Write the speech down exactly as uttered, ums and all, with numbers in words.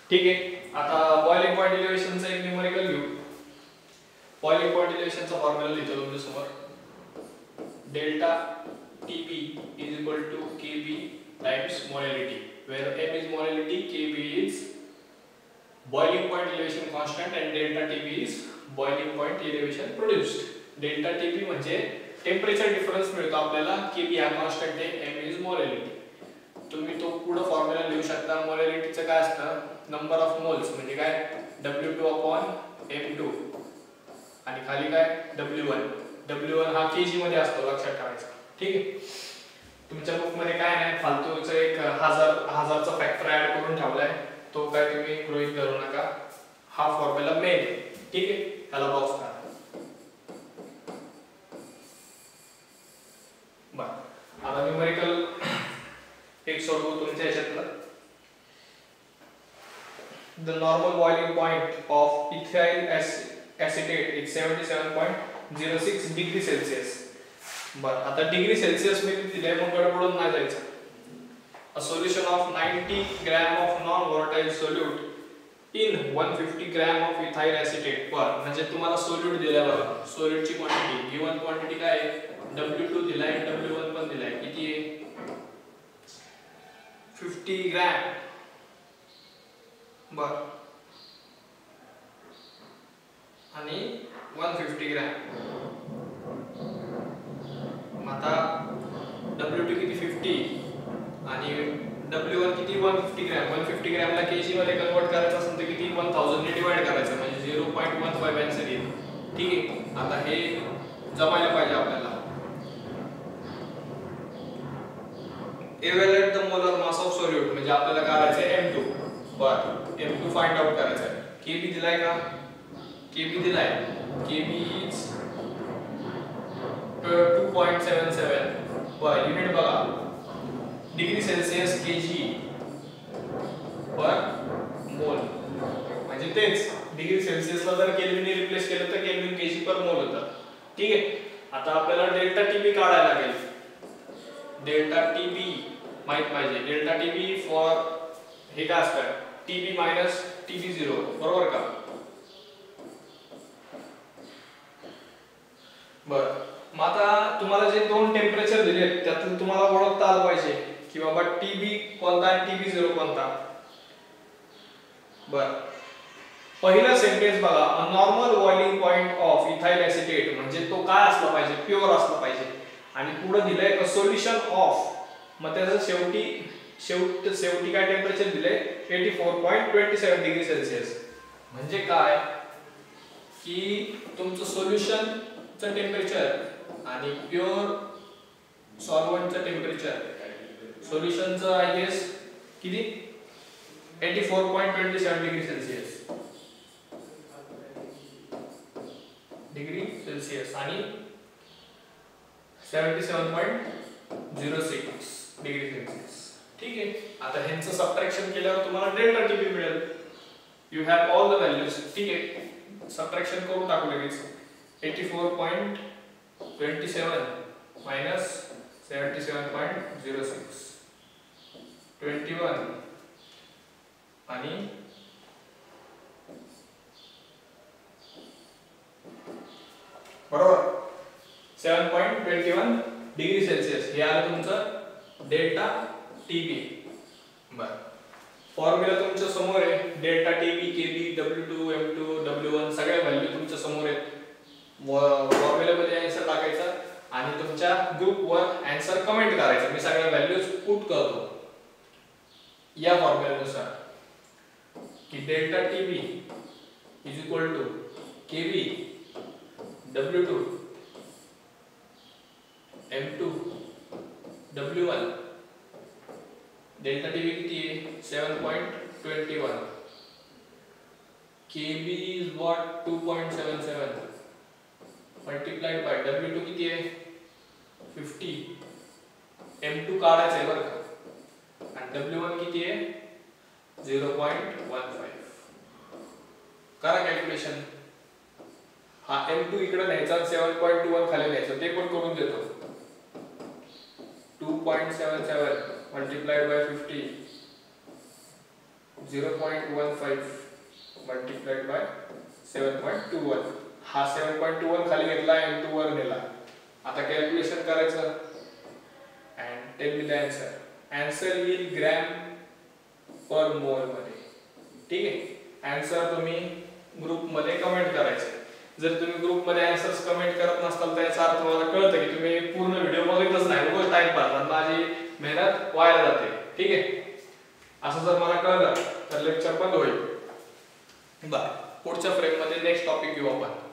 ठीक आहे. आता बॉइलिंग पॉइंट इलेव्हेशनचा एक न्यूमरिकल घेऊ. बॉइलिंग पॉइंट इलेव्हेशनचा फॉर्म्युला लिहितो तुमच्या समोर. Delta TB is equal to KB times molarity, where m is molality, kb is boiling point elevation constant and delta tb is boiling point elevation produced. delta tb म्हणजे temperature difference मिळतो आपल्याला, kb हा constant आहे, m is molality. तुम्ही तो पुढे formula लिहू शकता. मोलॅरिटीचं काय असतं, नंबर ऑफ मोल्स म्हणजे काय W two upon M two आणि खाली काय डब्ल्यू वन. डब्ल्यू वन हा केजी मध्ये असतो, लक्षात ठेवायचं. ठीक आहे. तुमच्या बुक मध्ये काय नाही, फालतूचं एक हजार हजारचा फॅक्टर ऍड करून ठेवलाय, तो काय तुम्ही गृहीत धरू नका. हा फॉर्म्युला मेन. ठीक आहे, त्याला बॉक्स करा. बर, आता न्यूमरिकल एक सोडवू तुमच्या ह्याच्यातलं. The normal boiling point of ethyl acetate is seventy seven point zero six degree Celsius. बर, आता डिग्री सेल्सिअस मध्ये दिले, मग गडबडून नाही जायचं. A solution of ninety gram of non volatile solute in one fifty gram of ethyl acetate पर, म्हणजे तुम्हाला सोल्यूट दिलाय बघा. सोल्यूटची क्वांटिटी गिवन क्वांटिटी काय आहे, डब्ल्यू टू दिलाय, डब्ल्यू वन पण दिलाय. किती आहे, फिफ्टी ग्रॅम. बर, आणि वन फिफ्टी ग्रॅम. आता डब्ल्यू टू किती फिफ्टी आणि डब्ल्यू वन किती one fifty gram. One fifty ग्रॅमला केजी मध्ये कन्वर्ट करायचं असेल तर किती वन थाउजंड ने डिवाइड करायचं, म्हणजे zero point one five answer येईल. ठीक आहे. आता हे जमायला पाहिजे आपल्याला. Evaluate the molar mass of solute, म्हणजे आपल्याला काढायचं आहे एम टू. बर, एम टू फाइंड आउट करायचं आहे. केबी दिलाय का, केबी दिलाय. KB is two point seven seven. बर, युनिट बघा, डिग्री सेल्सिअस केजी पर मोल, म्हणजे तेच डिग्री सेल्सिअसला जर केल्विनने रिप्लेस केलं तर केल्विन केजी पर मोल होतं. ठीक आहे. आता आपल्याला डेल्टा टीबी काढायला लागेल. डेल्टा टीबी माहित पाहिजे. डेल्टा टीबी फॉर हे काय असतं, टीबी मायनस टीबी झिरो, बरोबर का. बर, मग आता तुम्हाला जे दोन टेम्परेचर दिले त्यातून तुम्हाला ओळखता आलं पाहिजे की बाबा टीबी कोणता आणि टीबी झिरो कोणता. बर, पहिला सेंटेन्स बघा, a normal boiling point of ethyl acetate, म्हणजे तो काय असला पाहिजे, प्युअर असला पाहिजे. आणि पुढे दिलंय अ सोल्युशन ऑफ, मग त्याचं शेवटी शेवट शेवटी काय टेम्परेचर दिले, eighty four point twenty seven degree Celsius. म्हणजे काय की तुमचं सोल्युशन चं टेम्परेचर आणि प्युअर सॉल्व्हंटचं टेम्परेचर, सोल्युशनचं आय गेस किती eighty four point twenty seven degree Celsius degree Celsius आणि seventy seven point zero six degree Celsius. ठीक आहे. आता ह्यांचं सबट्रॅक्शन केल्यावर तुम्हाला डेल्टा टीबी मिळेल. You have all the values. ठीक आहे, सबट्रॅक्शन करून टाकू लगेच. Eighty four point twenty seven minus seventy seven point zero six, twenty one आणि बरोबर seven point twenty one degree Celsius. हे आलं तुमचं डेल्टा टीबी. बर, फॉर्म्युला तुमच्या समोर आहे. Delta TB, KB, W two, M two, W one सगळ्या व्हॅल्यू तुमच्या समोर आहेत. फॉर्म्युला मध्ये आन्सर टाकायचा आणि तुमच्या ग्रुपवर आन्सर कमेंट करायचा. मी सगळ्या व्हॅल्यूज पुट करतो या फॉर्म्युल्यानुसार की delta TB is equal to KB W two M two W one. Delta TB किती आहे, seven point twenty one. KB is what two point seven seven multiplied by W two किती आहे fifty. M to काढायचं आहे बरं का. आणि W one किती आहे झिरो पॉइंट वन फाइव्ह. करा कॅल्क्युलेशन. हा एम टू इकडे न्यायचा, सेवन पॉइंट टू वन खाली न्यायचं, ते पण करून देतो. Two point seven seven multiplied by fifty zero point one five multiplied by seven point two one. हा सेवन पॉईंट टू वन खाली घेतला एन टू वर नेला. आता कॅल्क्युलेशन करायचं and tell me the answer. Answer येईल ग्रॅम पर मोल मध्ये. ठीक आहे, आन्सर तुम्ही ग्रुप मध्ये कमेंट करायचं. जर तुम्ही ग्रुप मध्ये आन्सर्स कमेंट करत नसताल तर याचा अर्थ मला कळतं की तुम्ही पूर्ण व्हिडिओ बघतच नाही, रोज टाइम पास, माझी मेहनत वाया जाते. ठीक आहे, असं जर मला कळलं तर लेक्चर बंद होईल. बरं, पुढच्या फ्रेम मध्ये नेक्स्ट टॉपिक घेऊ आपण.